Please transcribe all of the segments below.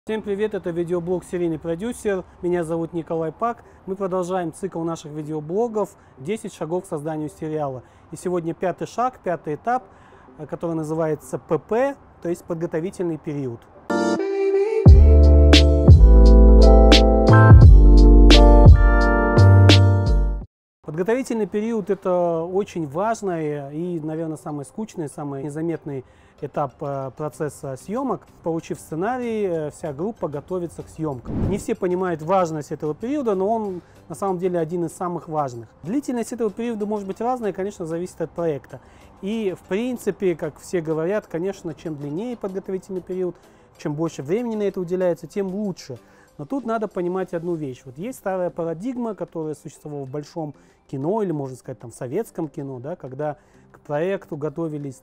Всем привет, это видеоблог «Серийный продюсер». Меня зовут Николай Пак. Мы продолжаем цикл наших видеоблогов «10 шагов к созданию сериала». И сегодня пятый шаг, пятый этап, который называется ПП, то есть подготовительный период. Подготовительный период – это очень важный и, наверное, самый скучный, самый незаметный этап процесса съемок. Получив сценарий, вся группа готовится к съемкам. Не все понимают важность этого периода, но он на самом деле один из самых важных. Длительность этого периода может быть разная, конечно, зависит от проекта. И, в принципе, как все говорят, конечно, чем длиннее подготовительный период, чем больше времени на это уделяется, тем лучше. Но тут надо понимать одну вещь. Вот есть старая парадигма, которая существовала в большом кино, или, можно сказать, там, в советском кино, да, когда к проекту готовились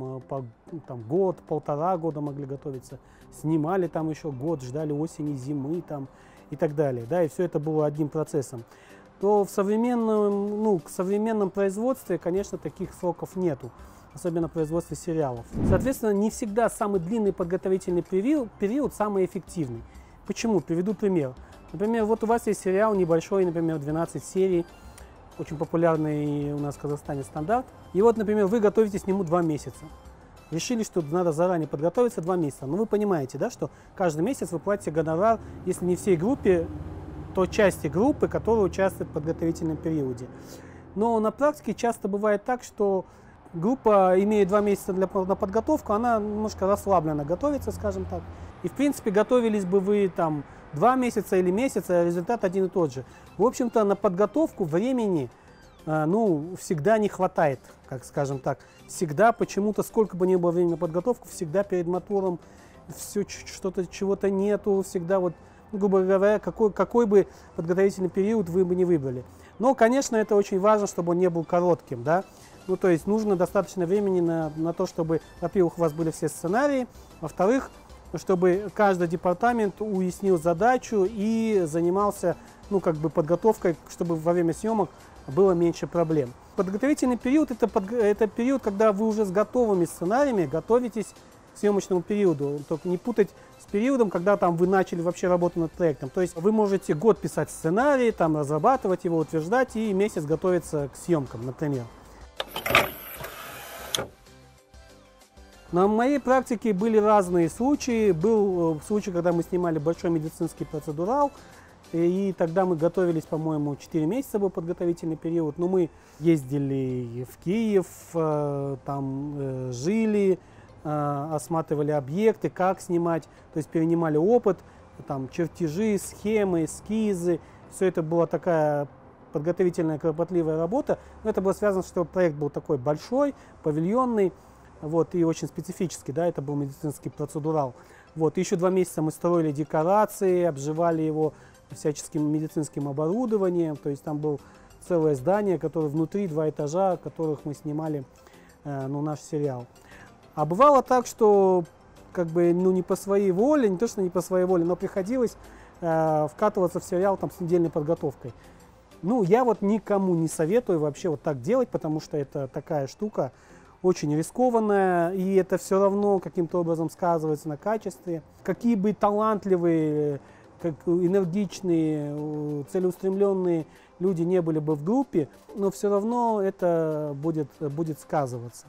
год, полтора года могли готовиться, снимали там еще год, ждали осени, зимы там, и так далее. Да, и все это было одним процессом. То в современном производстве, конечно, таких сроков нету, особенно в производстве сериалов. Соответственно, не всегда самый длинный подготовительный период самый эффективный. Почему? Приведу пример. Например, вот у вас есть сериал небольшой, например, 12 серий, очень популярный у нас в Казахстане стандарт. И вот, например, вы готовитесь к нему 2 месяца. Решили, что надо заранее подготовиться 2 месяца. Но вы понимаете, да, что каждый месяц вы платите гонорар, если не всей группе, то части группы, которая участвует в подготовительном периоде. Но на практике часто бывает так, что группа, имея 2 месяца на подготовку, она немножко расслабленно готовится, скажем так. И, в принципе, готовились бы вы там 2 месяца или месяц, а результат один и тот же. В общем-то, на подготовку времени, всегда не хватает, как скажем так. Всегда почему-то, сколько бы ни было времени на подготовку, всегда перед мотором все что-то, чего-то нету, всегда вот, грубо говоря, какой бы подготовительный период вы бы не выбрали. Но, конечно, это очень важно, чтобы он не был коротким, да. Ну, то есть нужно достаточно времени на то, чтобы, во-первых, у вас были все сценарии, во-вторых, чтобы каждый департамент уяснил задачу и занимался, подготовкой, чтобы во время съемок было меньше проблем. Подготовительный период – это период, когда вы уже с готовыми сценариями готовитесь к съемочному периоду. Только не путать с периодом, когда вы начали вообще работу над проектом. То есть вы можете год писать сценарий, разрабатывать его, утверждать и месяц готовиться к съемкам, например. На моей практике были разные случаи. Был случай, когда мы снимали большой медицинский процедурал, и тогда мы готовились, по-моему, 4 месяца был подготовительный период. Но мы ездили в Киев, жили, осматривали объекты, как снимать, то есть перенимали опыт, чертежи, схемы, эскизы. Все это была такая подготовительная, кропотливая работа. Но это было связано, что проект был такой большой, павильонный. Вот, и очень специфический, да, это был медицинский процедурал. Вот, еще 2 месяца мы строили декорации, обживали его всяческим медицинским оборудованием, то есть там было целое здание, которое внутри 2 этажа, в которых мы снимали наш сериал. А бывало так, что не по своей воле, не то что не по своей воле, но приходилось вкатываться в сериал с недельной подготовкой. Я вот никому не советую вообще вот так делать, потому что это такая штука, очень рискованная, и это все равно каким-то образом сказывается на качестве. Какие бы талантливые, энергичные, целеустремленные люди не были бы в группе, но все равно это будет сказываться.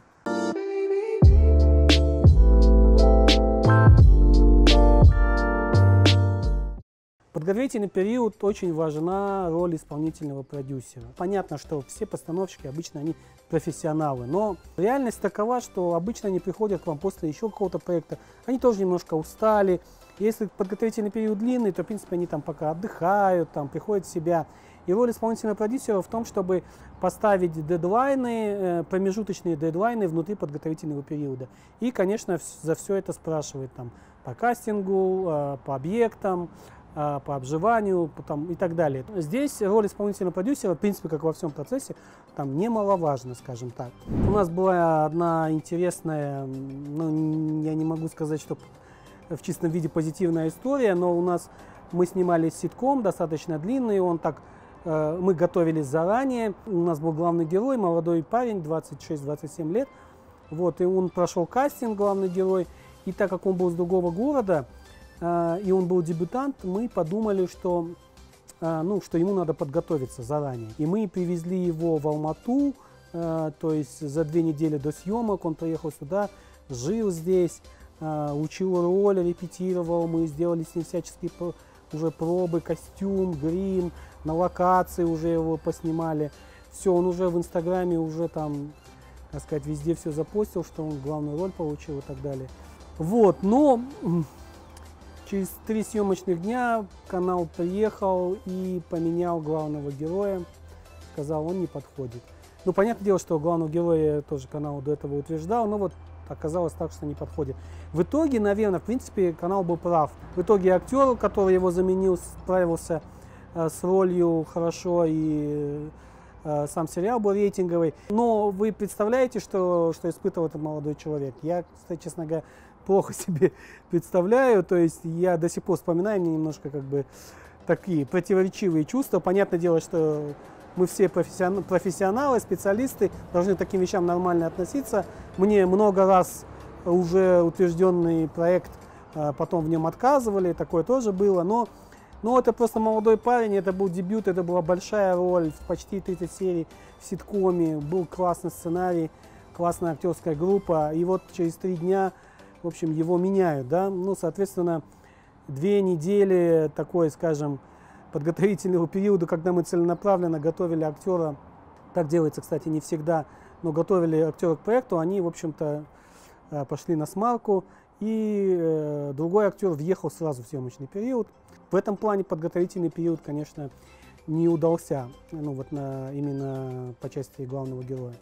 В подготовительный период очень важна роль исполнительного продюсера. Понятно, что все постановщики обычно они профессионалы, но реальность такова, что обычно они приходят к вам после еще какого-то проекта, они тоже немножко устали. Если подготовительный период длинный, то в принципе они пока отдыхают, приходят в себя. И роль исполнительного продюсера в том, чтобы поставить дедлайны, промежуточные дедлайны внутри подготовительного периода. И, конечно, за все это спрашивает по кастингу, по объектам, по обживанию и так далее. Здесь роль исполнительного продюсера, в принципе, как во всем процессе, немаловажна, скажем так. У нас была одна интересная, я не могу сказать, что в чистом виде позитивная история, но мы снимали ситком достаточно длинный, мы готовились заранее. У нас был главный герой, молодой парень, 26-27 лет. Вот, и он прошел кастинг, главный герой. И так как он был с другого города, и он был дебютант, мы подумали, что, что ему надо подготовиться заранее. И мы привезли его в Алмату, то есть за 2 недели до съемок он приехал сюда, жил здесь, учил роль, репетировал, мы сделали с ним всяческие уже пробы, костюм, грим, на локации уже его поснимали. Все, он уже в Инстаграме уже там, так сказать, везде все запостил, что он главную роль получил и так далее. Вот, но через 3 съемочных дня канал приехал и поменял главного героя, сказал, он не подходит. Ну, понятное дело, что главного героя тоже канал до этого утверждал, но вот оказалось так, что не подходит. В итоге, наверное, в принципе, канал был прав. В итоге актер, который его заменил, справился с ролью хорошо, и сам сериал был рейтинговый. Но вы представляете, что испытывал этот молодой человек? Я, кстати, честно говоря, плохо себе представляю. То есть я до сих пор вспоминаю, мне немножко как бы такие противоречивые чувства. Понятное дело, что мы все профессионалы, специалисты, должны к таким вещам нормально относиться. Мне много раз уже утвержденный проект, потом в нем отказывали, такое тоже было. Но это просто молодой парень, это был дебют, это была большая роль, почти 30 серий в ситкоме, был классный сценарий, классная актерская группа. И вот через 3 дня, в общем, его меняют, да. Ну, соответственно, 2 недели такой, скажем, подготовительного периода, когда мы целенаправленно готовили актера, так делается, кстати, не всегда, но готовили актера к проекту, они, в общем-то, пошли на смарку, и другой актер въехал сразу в съемочный период. В этом плане подготовительный период, конечно, не удался, ну вот именно по части главного героя.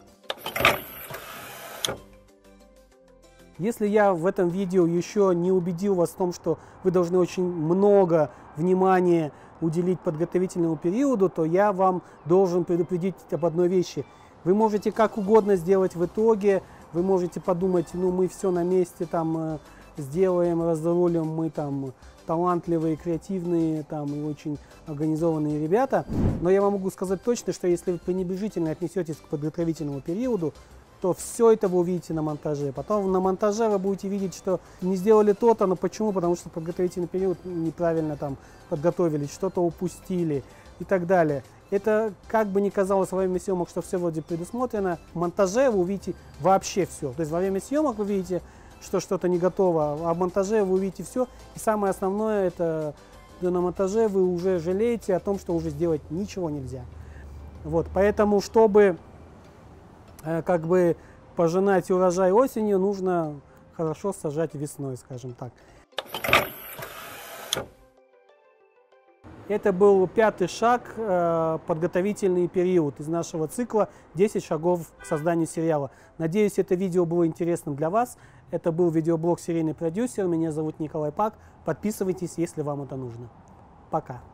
Если я в этом видео еще не убедил вас в том, что вы должны очень много внимания уделить подготовительному периоду, то я вам должен предупредить об одной вещи. Вы можете как угодно сделать в итоге, вы можете подумать, ну мы все на месте там сделаем, разрулим, мы там талантливые, креативные там, и очень организованные ребята. Но я вам могу сказать точно, что если вы пренебрежительно отнесетесь к подготовительному периоду, то все это вы увидите на монтаже. Потом на монтаже вы будете видеть, что не сделали то-то, но почему? Потому что подготовительный период неправильно там подготовились, что-то упустили и так далее. Это как бы ни казалось во время съемок, что все вроде предусмотрено, в монтаже вы увидите вообще все. То есть во время съемок вы видите, что что-то не готово, а в монтаже вы увидите все. И самое основное, это на монтаже вы уже жалеете о том, что уже сделать ничего нельзя. Вот, поэтому, чтобы как бы пожинать урожай осенью, нужно хорошо сажать весной, скажем так. Это был 5-й шаг, подготовительный период из нашего цикла «10 шагов к созданию сериала». Надеюсь, это видео было интересным для вас. Это был видеоблог «Серийный продюсер». Меня зовут Николай Пак. Подписывайтесь, если вам это нужно. Пока.